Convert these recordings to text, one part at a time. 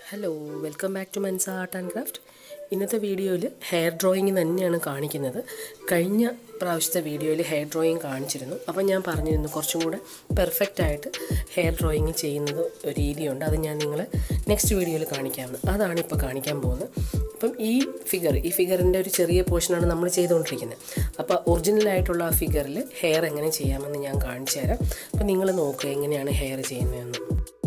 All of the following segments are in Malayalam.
Hello, welcome back to Mensa Art and Craft. ഇന്നത്തെ വീഡിയോയിൽ ഹെയർ ഡ്രോയിങ് തന്നെയാണ് കാണിക്കുന്നത്. കഴിഞ്ഞ പ്രാവശ്യത്തെ വീഡിയോയിൽ ഹെയർ ഡ്രോയിങ് കാണിച്ചിരുന്നു. അപ്പോൾ ഞാൻ പറഞ്ഞിരുന്നു കുറച്ചും കൂടെ പെർഫെക്റ്റ് ആയിട്ട് ഹെയർ ഡ്രോയിങ് ചെയ്യുന്നത് ഒരു രീതിയുണ്ട്. അത് ഞാൻ നിങ്ങളെ നെക്സ്റ്റ് വീഡിയോയിൽ കാണിക്കാമെന്ന്. അതാണ് ഇപ്പോൾ കാണിക്കാൻ പോകുന്നത്. അപ്പം ഈ ഫിഗറിൻ്റെ ഒരു ചെറിയ പോർഷനാണ് നമ്മൾ ചെയ്തുകൊണ്ടിരിക്കുന്നത്. അപ്പോൾ ഒറിജിനലായിട്ടുള്ള ആ ഫിഗറിൽ ഹെയർ എങ്ങനെ ചെയ്യാമെന്ന് ഞാൻ കാണിച്ചു തരാം. അപ്പോൾ നിങ്ങൾ നോക്കുക എങ്ങനെയാണ് ഹെയർ ചെയ്യുന്നതെന്ന്.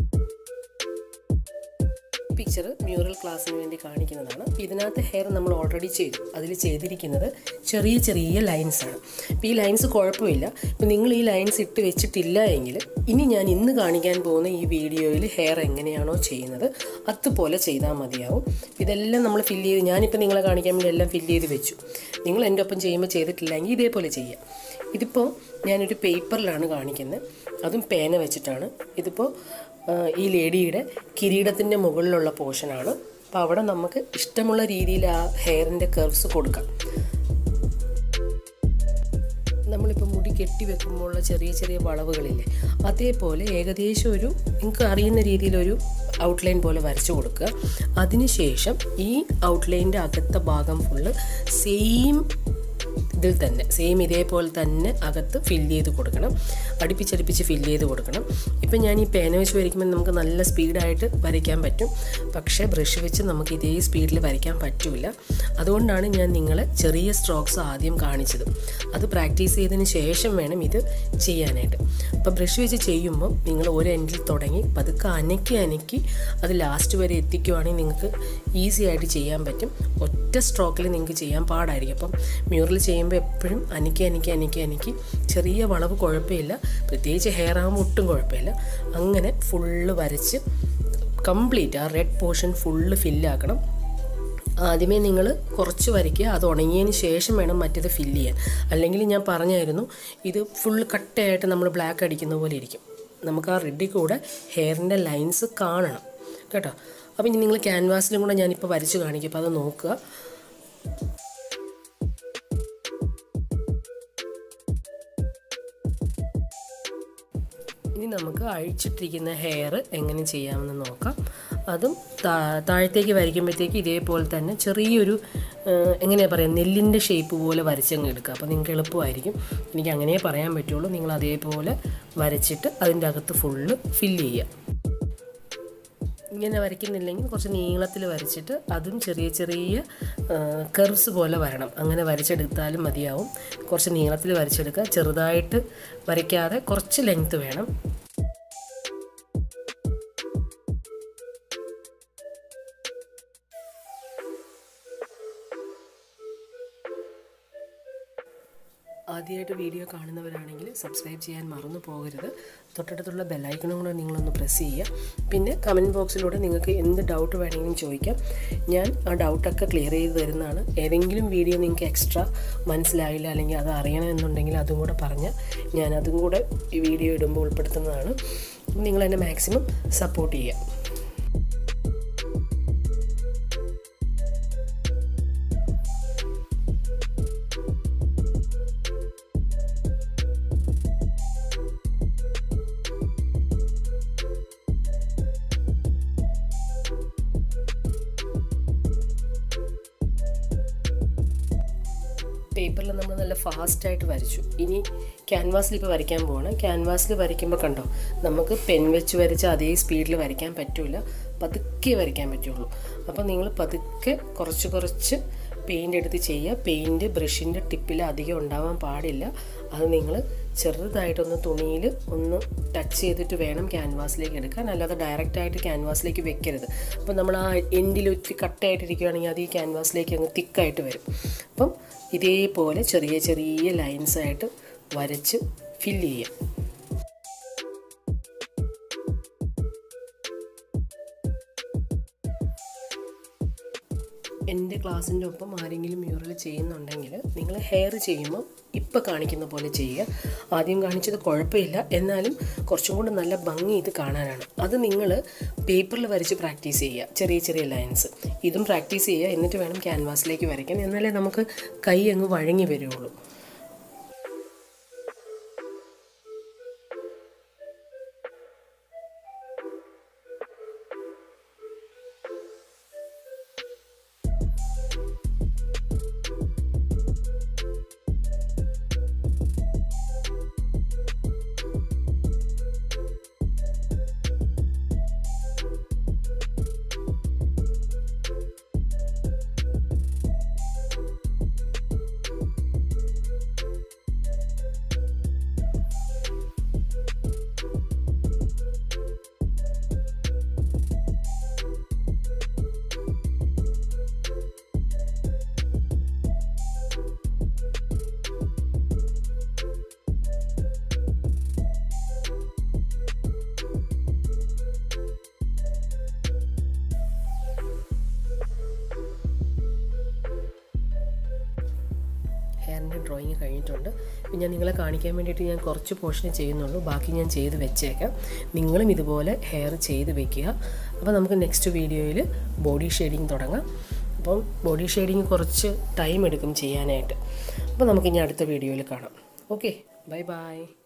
പിക്ചർ മ്യൂറൽ ക്ലാസ്സിന് വേണ്ടി കാണിക്കുന്നതാണ്. ഇതിനകത്ത് ഹെയർ നമ്മൾ ഓൾറെഡി ചെയ്തു. അതിൽ ചെയ്തിരിക്കുന്നത് ചെറിയ ചെറിയ ലൈൻസാണ്. അപ്പോൾ ഈ ലൈൻസ് കുഴപ്പമില്ല. ഇപ്പോൾ നിങ്ങൾ ഈ ലൈൻസ് ഇട്ട് വെച്ചിട്ടില്ല എങ്കിൽ ഞാൻ ഇന്ന് കാണിക്കാൻ പോകുന്ന ഈ വീഡിയോയിൽ ഹെയർ എങ്ങനെയാണോ ചെയ്യുന്നത് അതുപോലെ ചെയ്താൽ മതിയാവും. ഇതെല്ലാം നമ്മൾ ഫില്ല് ചെയ്ത് ഞാനിപ്പോൾ നിങ്ങളെ കാണിക്കാൻ വേണ്ടി എല്ലാം ഫില്ല് ചെയ്ത് വെച്ചു. നിങ്ങൾ എൻ്റെ ഒപ്പം ചെയ്യുമ്പോൾ ചെയ്തിട്ടില്ലെങ്കിൽ ഇതേപോലെ ചെയ്യാം. ഇതിപ്പോൾ ഞാനൊരു പേപ്പറിലാണ് കാണിക്കുന്നത്, അതും പേന വെച്ചിട്ടാണ്. ഇതിപ്പോൾ ഈ ലേഡിയുടെ കിരീടത്തിൻ്റെ മുകളിലുള്ള പോർഷനാണ്. അപ്പോൾ അവിടെ നമുക്ക് ഇഷ്ടമുള്ള രീതിയിൽ ആ ഹെയറിൻ്റെ കർവ്സ് കൊടുക്കാം. നമ്മളിപ്പോൾ മുടി കെട്ടി വെക്കുമ്പോഴുള്ള ചെറിയ ചെറിയ വളവുകളില്ലേ, അതേപോലെ ഏകദേശം ഒരു നിങ്ങൾക്ക് അറിയുന്ന രീതിയിലൊരു ഔട്ട്ലൈൻ പോലെ വരച്ചു കൊടുക്കുക. അതിനുശേഷം ഈ ഔട്ട്ലൈൻ്റെ അകത്തെ ഭാഗം ഫുള്ള് സെയിം ഇതേപോലെ തന്നെ അകത്ത് ഫില്ല് ചെയ്ത് കൊടുക്കണം. അടുപ്പിച്ചടുപ്പിച്ച് ഫില്ല് ചെയ്ത് കൊടുക്കണം. ഇപ്പം ഞാൻ ഈ പേന വെച്ച് വരയ്ക്കുമ്പോൾ നമുക്ക് നല്ല സ്പീഡായിട്ട് വരയ്ക്കാൻ പറ്റും. പക്ഷേ ബ്രഷ് വെച്ച് നമുക്ക് ഇതേ സ്പീഡിൽ വരയ്ക്കാൻ പറ്റില്ല. അതുകൊണ്ടാണ് ഞാൻ നിങ്ങളെ ചെറിയ സ്ട്രോക്സ് ആദ്യം കാണിച്ചത്. അത് പ്രാക്ടീസ് ചെയ്തതിന് ശേഷം വേണം ഇത് ചെയ്യാനായിട്ട്. അപ്പോൾ ബ്രഷ് വെച്ച് ചെയ്യുമ്പോൾ നിങ്ങൾ ഒരു എൻഡിൽ തുടങ്ങി പതുക്കെ അനക്കി അത് ലാസ്റ്റ് വരെ എത്തിക്കുവാണെങ്കിൽ നിങ്ങൾക്ക് ഈസി ആയിട്ട് ചെയ്യാൻ പറ്റും. ഒറ്റ സ്ട്രോക്കിൽ നിങ്ങൾക്ക് ചെയ്യാൻ പാടായിരിക്കും. അപ്പം മ്യൂറൽ ചെയ്യുമ്പോൾ എപ്പോഴും അനക്കി ചെറിയ വളവ് കുഴപ്പമില്ല. പ്രത്യേകിച്ച് ഹെയർ ആകുമ്പോൾ ഒട്ടും കുഴപ്പമില്ല. അങ്ങനെ ഫുള്ള് വരച്ച് കംപ്ലീറ്റ് ആ റെഡ് പോർഷൻ ഫുള്ള് ഫില്ലാക്കണം. ആദ്യമേ നിങ്ങൾ കുറച്ച് വരയ്ക്കുക, അത് ഉണങ്ങിയതിന് ശേഷം വേണം മറ്റേത് ഫില്ല് ചെയ്യാൻ. അല്ലെങ്കിൽ ഞാൻ പറഞ്ഞായിരുന്നു ഇത് ഫുള്ള് കട്ടയായിട്ട് നമ്മൾ ബ്ലാക്ക് അടിക്കുന്ന പോലെ ഇരിക്കും. നമുക്ക് ആ റെഡിൽ കൂടെ ഹെയറിൻ്റെ ലൈൻസ് കാണണം കേട്ടോ. അപ്പോൾ ഇനി നിങ്ങൾ ക്യാൻവാസിലും കൂടെ ഞാനിപ്പോൾ വരച്ച് കാണിക്കും. അപ്പോൾ അത് നോക്കുക. ഇനി നമുക്ക് അഴിച്ചിട്ടിരിക്കുന്ന ഹെയർ എങ്ങനെ ചെയ്യാമെന്ന് നോക്കാം. അതും താഴത്തേക്ക് വരയ്ക്കുമ്പോഴത്തേക്ക് ഇതേപോലെ തന്നെ ചെറിയൊരു എങ്ങനെയാണ് പറയുക, നെല്ലിൻ്റെ ഷേപ്പ് പോലെ വരച്ചങ്ങ് എടുക്കുക. അപ്പോൾ നിങ്ങൾക്ക് എളുപ്പമായിരിക്കും. എനിക്ക് അങ്ങനെ പറയാൻ പറ്റുള്ളൂ. നിങ്ങൾ അതേപോലെ വരച്ചിട്ട് അതിൻ്റെ അകത്ത് ഫുള്ള് ഫില്ല് ചെയ്യുക. ഇങ്ങനെ വരയ്ക്കുന്നില്ലെങ്കിൽ കുറച്ച് നീളത്തിൽ വരച്ചിട്ട് അതും ചെറിയ ചെറിയ കർവ്സ് പോലെ വരണം. അങ്ങനെ വരച്ചെടുത്താലും മതിയാവും. കുറച്ച് നീളത്തിൽ വരച്ചെടുക്കുക. ചെറുതായിട്ട് വരയ്ക്കാതെ കുറച്ച് ലെങ്ത്ത് വേണം. ആദ്യമായിട്ട് വീഡിയോ കാണുന്നവരാണെങ്കിൽ സബ്സ്ക്രൈബ് ചെയ്യാൻ മറന്നു പോകരുത്. തൊട്ടടുത്തുള്ള ബെല്ലൈക്കണും കൂടെ നിങ്ങളൊന്ന് പ്രസ് ചെയ്യുക. പിന്നെ കമൻറ്റ് ബോക്സിലൂടെ നിങ്ങൾക്ക് എന്ത് ഡൗട്ട് വേണമെങ്കിലും ചോദിക്കാം. ഞാൻ ആ ഡൗട്ടൊക്കെ ക്ലിയർ ചെയ്ത് തരുന്നതാണ്. ഏതെങ്കിലും വീഡിയോ നിങ്ങൾക്ക് എക്സ്ട്രാ മനസ്സിലായില്ല അല്ലെങ്കിൽ അത് അറിയണമെന്നുണ്ടെങ്കിൽ അതും കൂടെ പറഞ്ഞാൽ ഞാൻ അതും കൂടെ ഈ വീഡിയോ ഇടുമ്പോൾ ഉൾപ്പെടുത്തുന്നതാണ്. നിങ്ങൾ എന്നെ മാക്സിമം സപ്പോർട്ട് ചെയ്യുക. പേപ്പറിൽ നമ്മൾ നല്ല ഫാസ്റ്റായിട്ട് വരച്ചു. ഇനി ക്യാൻവാസിൽ ഇപ്പോൾ വരയ്ക്കാൻ പോവാണ്. ക്യാൻവാസിൽ വരയ്ക്കുമ്പോൾ കണ്ടോ, നമുക്ക് പെൻ വെച്ച് വരച്ച അതേ സ്പീഡിൽ വരയ്ക്കാൻ പറ്റില്ല. പതുക്കെ വരയ്ക്കാൻ പറ്റുള്ളൂ. അപ്പോൾ നിങ്ങൾ പതുക്കെ കുറച്ച് പെയിൻ്റ് എടുത്ത് ചെയ്യുക. പെയിൻറ്റ് ബ്രഷിൻ്റെ ടിപ്പിൽ അധികം ഉണ്ടാവാൻ പാടില്ല. അത് നിങ്ങൾ ചെറുതായിട്ടൊന്ന് തുണിയിൽ ഒന്ന് ടച്ച് ചെയ്തിട്ട് വേണം ക്യാൻവാസിലേക്ക് എടുക്കാൻ. അല്ലാതെ ഡയറക്റ്റായിട്ട് ക്യാൻവാസിലേക്ക് വെക്കരുത്. അപ്പോൾ നമ്മൾ ആ എൻഡിൽ ഒത്തിരി കട്ടായിട്ടിരിക്കുകയാണെങ്കിൽ അത് ഈ ക്യാൻവാസിലേക്ക് അങ്ങ് തിക്കായിട്ട് വരും. അപ്പം ഇതേപോലെ ചെറിയ ചെറിയ ലൈൻസായിട്ട് വരച്ച് ഫില്ല് ചെയ്യാം. എൻ്റെ ക്ലാസ്സിൻ്റെ ഒപ്പം ആരെങ്കിലും മ്യൂറൽ ചെയ്യുന്നുണ്ടെങ്കിൽ നിങ്ങൾ ഹെയർ ചെയ്യുമ്പോൾ ഇപ്പോൾ കാണിക്കുന്ന പോലെ ചെയ്യുക. ആദ്യം കാണിച്ചത് കുഴപ്പമില്ല, എന്നാലും കുറച്ചും കൂടെ നല്ല ഭംഗി ഇത് കാണാനാണ്. അത് നിങ്ങൾ പേപ്പറിൽ വരച്ച് പ്രാക്ടീസ് ചെയ്യുക. ചെറിയ ചെറിയ ലൈൻസ് ഇതും പ്രാക്ടീസ് ചെയ്യുക. എന്നിട്ട് വേണം ക്യാൻവാസിലേക്ക് വരയ്ക്കാൻ. എന്നാലേ നമുക്ക് കൈ അങ്ങ് വഴങ്ങി വരുള്ളൂ. ഡ്രോയിങ് കഴിഞ്ഞിട്ടുണ്ട്. ഞാൻ നിങ്ങളെ കാണിക്കാൻ വേണ്ടിയിട്ട് ഞാൻ കുറച്ച് പോർഷൻ ചെയ്യുന്നുള്ളൂ, ബാക്കി ഞാൻ ചെയ്ത് വെച്ചേക്കാം. നിങ്ങളും ഇതുപോലെ ഹെയർ ചെയ്ത് വെക്കുക. അപ്പോൾ നമുക്ക് നെക്സ്റ്റ് വീഡിയോയിൽ ബോഡി ഷെയ്ഡിങ് തുടങ്ങാം. അപ്പം ബോഡി ഷെയ്ഡിങ് കുറച്ച് ടൈം എടുക്കും ചെയ്യാനായിട്ട്. അപ്പോൾ നമുക്കിനി അടുത്ത വീഡിയോയിൽ കാണാം. Okay, bye by.